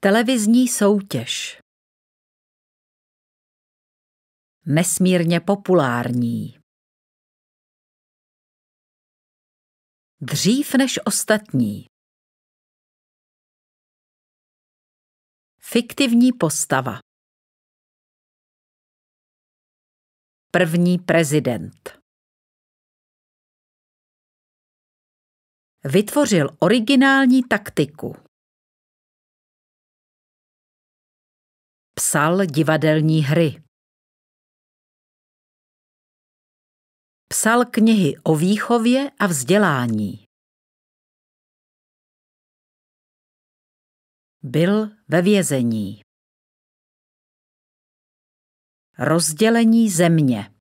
Televizní soutěž. Nesmírně populární. Dřív než ostatní. Fiktivní postava. První prezident. Vytvořil originální taktiku. Psal divadelní hry. Psal knihy o výchově a vzdělání. Byl ve vězení. Rozdělení země.